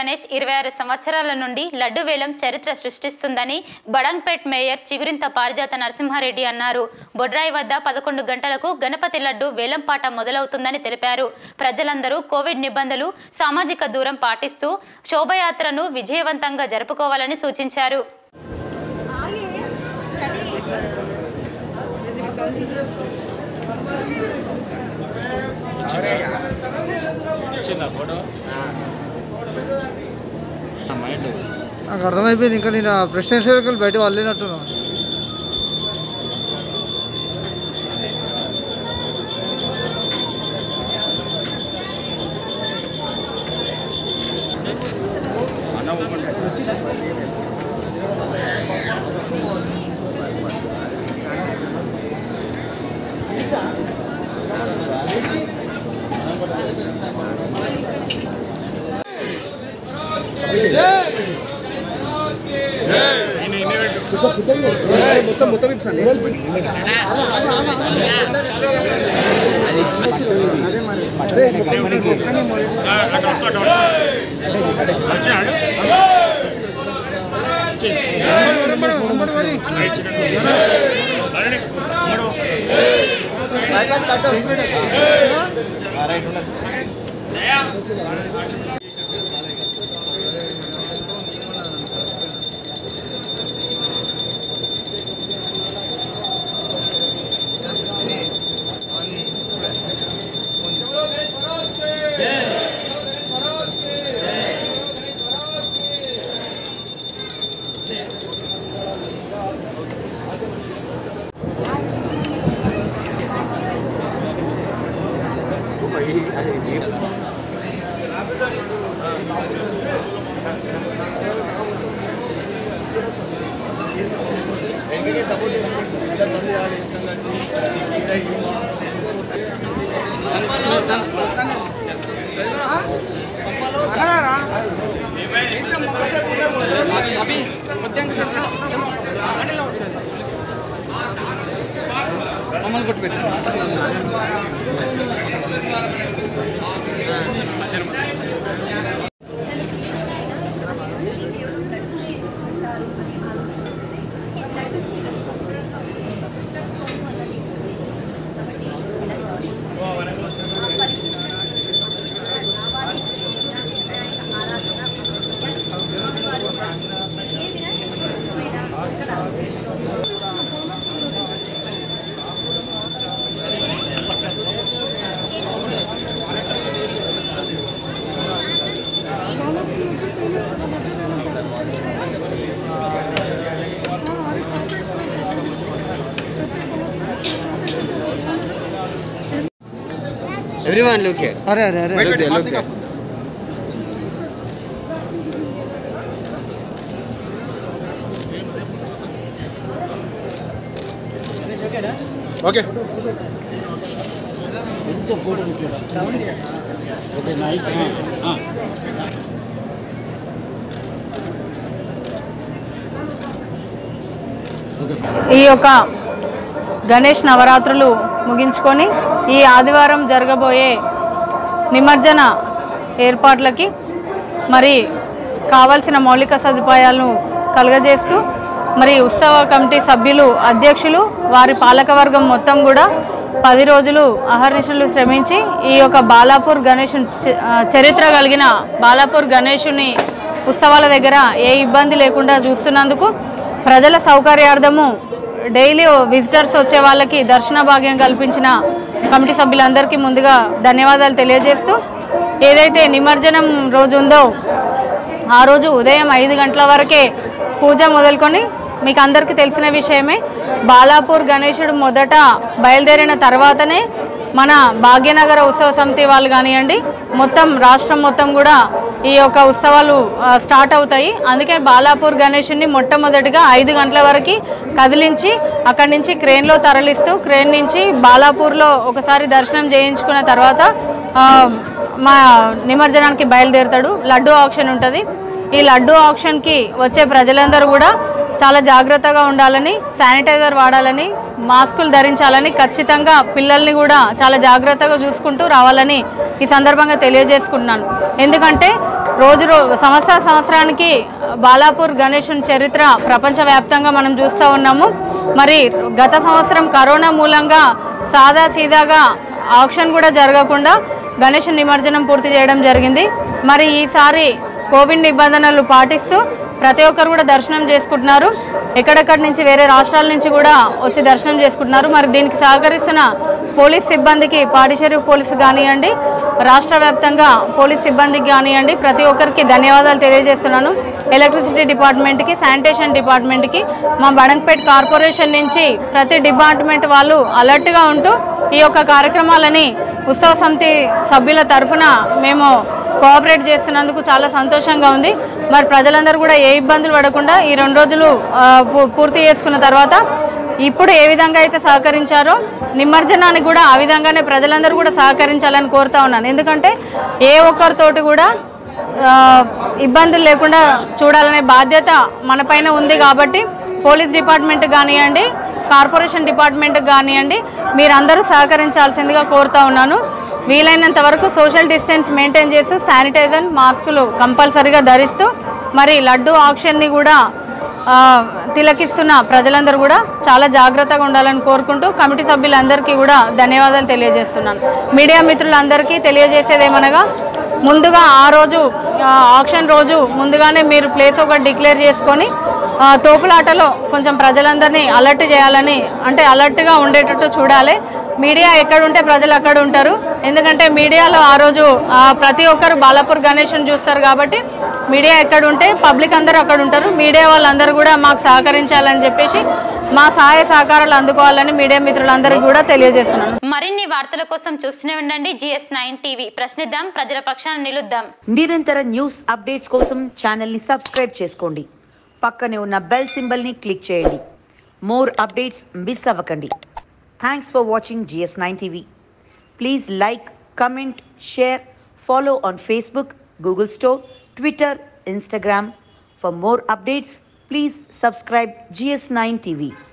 గణేష్ 26 సంవత్సరాల నుండి లడ్డు వేలం చరిత్ర సృష్టిస్తుందని బడంగ్పేట్ మేయర్ చిగురింత పారిజాత నరసింహారెడ్డి అన్నారు. బొడ్రాయి వద్ద 11 గంటలకు గణపతి లడ్డు వేలం పాట మొదలవుతుందని తెలిపారు. ప్రజలందరూ కోవిడ్ నిబంధనలు, సామాజిక దూరం పాటిస్తూ శోభయాత్రను విజయవంతంగా జరుపుకోవాలని సూచించారు. నాకు అర్థమైపోయింది. ఇంకా నేను ప్రెసిడెన్షియల్ బయట వాళ్ళేనట్టున్నా. Everyone look here. अरे Look there, look there. Okay. Okay, nice. ఈ యొక్క గణేష్ నవరాత్రులు ముగించుకొని ఈ ఆదివారం జరగబోయే నిమజ్జన ఏర్పాట్లకి మరి కావాల్సిన మౌలిక సదుపాయాలను కలుగజేస్తూ మరి ఉత్సవ కమిటీ సభ్యులు, అధ్యక్షులు, వారి పాలకవర్గం మొత్తం కూడా 10 రోజులు అహర్నిశలు శ్రమించి ఈ యొక్క బాలాపూర్ గణేష్ చరిత్ర కలిగిన బాలాపూర్ గణేషుని ఉత్సవాల దగ్గర ఏ ఇబ్బంది లేకుండా చూస్తున్నందుకు ప్రజల సౌకర్యార్థము డైలీ విజిటర్స్ వచ్చే వాళ్ళకి దర్శన భాగ్యం కల్పించిన కమిటీ సభ్యులందరికీ ముందుగా ధన్యవాదాలు తెలియజేస్తూ, ఏదైతే నిమజ్జనం రోజు ఉందో ఆ రోజు ఉదయం 5 గంటల వరకే పూజ మొదలుకొని, మీకు అందరికీ తెలిసిన విషయమే, బాలాపూర్ గణేశుడు మొదట బయలుదేరిన తర్వాతనే మన భాగ్యనగర ఉత్సవ సమితి వాళ్ళు కానివ్వండి, మొత్తం రాష్ట్రం మొత్తం కూడా ఈ యొక్క ఉత్సవాలు స్టార్ట్ అవుతాయి. అందుకే బాలాపూర్ గణేశుని మొట్టమొదటిగా 5 గంటల వరకు కదిలించి అక్కడి నుంచి క్రేన్లో తరలిస్తూ, క్రేన్ నుంచి బాలాపూర్లో ఒకసారి దర్శనం చేయించుకున్న తర్వాత మా నిమజ్జనానికి బయలుదేరుతాడు. లడ్డు ఆక్షన్ ఉంటుంది. ఈ లడ్డు ఆక్షన్కి వచ్చే ప్రజలందరూ కూడా చాలా జాగ్రత్తగా ఉండాలని, శానిటైజర్ వాడాలని, మాస్కులు ధరించాలని, ఖచ్చితంగా పిల్లల్ని కూడా చాలా జాగ్రత్తగా చూసుకుంటూ రావాలని ఈ సందర్భంగా తెలియజేసుకుంటున్నాను. ఎందుకంటే సంవత్సరానికి బాలాపూర్ గణేశుని చరిత్ర ప్రపంచవ్యాప్తంగా మనం చూస్తూ ఉన్నాము. మరి గత సంవత్సరం కరోనా మూలంగా సీదాగా ఆక్షన్ కూడా జరగకుండా గణేశుని నిమజ్జనం పూర్తి చేయడం జరిగింది. మరి ఈసారి కోవిడ్ నిబంధనలు పాటిస్తూ ప్రతి ఒక్కరు కూడా దర్శనం చేసుకుంటున్నారు. ఎక్కడెక్కడి నుంచి వేరే రాష్ట్రాల నుంచి కూడా వచ్చి దర్శనం చేసుకుంటున్నారు. మరి దీనికి సహకరిస్తున్న పోలీస్ సిబ్బందికి, పాడిచేరు పోలీసు కానివ్వండి, రాష్ట్ర వ్యాప్తంగా పోలీస్ సిబ్బందికి కానివ్వండి, ప్రతి ఒక్కరికి ధన్యవాదాలు తెలియజేస్తున్నాను. ఎలక్ట్రిసిటీ డిపార్ట్మెంట్కి, శానిటేషన్ డిపార్ట్మెంట్కి, మా బడంగపేట్ కార్పొరేషన్ నుంచి ప్రతి డిపార్ట్మెంట్ వాళ్ళు అలర్ట్గా ఉంటూ ఈ యొక్క కార్యక్రమాలని ఉత్సవ సమితి సభ్యుల తరఫున మేము కోఆపరేట్ చేస్తున్నందుకు చాలా సంతోషంగా ఉంది. మరి ప్రజలందరూ కూడా ఏ ఇబ్బందులు పడకుండా ఈ 2 రోజులు పూర్తి చేసుకున్న తర్వాత ఇప్పుడు ఏ విధంగా అయితే సహకరించారో నిమజ్జనానికి కూడా ఆ విధంగానే ప్రజలందరూ కూడా సహకరించాలని కోరుతా ఉన్నాను. ఎందుకంటే ఏ ఒక్కరితోటి కూడా ఇబ్బందులు లేకుండా చూడాలనే బాధ్యత మన పైన ఉంది. కాబట్టి పోలీస్ డిపార్ట్మెంట్ కానివ్వండి, కార్పొరేషన్ డిపార్ట్మెంట్ కానివ్వండి, మీరందరూ సహకరించాల్సిందిగా కోరుతా ఉన్నాను. వీలైనంత వరకు సోషల్ డిస్టెన్స్ మెయింటైన్ చేస్తూ శానిటైజర్, మాస్కులు కంపల్సరీగా ధరిస్తూ మరి లడ్డు ఆక్షన్ని కూడా తిలకిస్తున్న ప్రజలందరూ కూడా చాలా జాగ్రత్తగా ఉండాలని కోరుకుంటూ కమిటీ సభ్యులందరికీ కూడా ధన్యవాదాలు తెలియజేస్తున్నాను. మీడియా మిత్రులందరికీ తెలియజేసేది ఏమనగా, ముందుగా ఆ రోజు ఆక్షన్ రోజు ముందుగానే మీరు ప్లేస్ ఒకటి డిక్లేర్ చేసుకొని తోపులాటలో కొంచెం ప్రజలందరినీ అలర్ట్ చేయాలని, అంటే అలర్ట్గా ఉండేటట్టు చూడాలి. మీడియా ఎక్కడుంటే ప్రజలు అక్కడ ఉంటారు. ఎందుకంటే మీడియాలో ఆ రోజు ప్రతి ఒక్కరు బాలాపూర్ గణేశుని చూస్తారు. కాబట్టి మీడియా ఎక్కడుంటే పబ్లిక్ అందరూ అక్కడ ఉంటారు. మీడియా వాళ్ళందరూ కూడా మాకు సహకరించాలని చెప్పేసి మా సహాయ సహకారాలు అందుకోవాలని మీడియా మిత్రులందరికీ కూడా తెలియజేస్తున్నాను. మరిన్ని వార్తల కోసం చూస్తూనే ఉండండి GS9 టీవీ. ప్రశ్నిద్దాం, ప్రజల పక్షాన నిలుద్దాం. నిరంతర న్యూస్ అప్డేట్స్ కోసం ఛానల్ని సబ్స్క్రైబ్ చేసుకోండి. పక్కనే ఉన్న బెల్ సింబల్ని క్లిక్ చేయండి. మోర్ అప్డేట్స్ మిస్ అవ్వకండి. Thanks for watching GS9 TV. Please like, comment, share, follow on Facebook, Google Store, Twitter, Instagram. For more updates, please subscribe GS9 TV.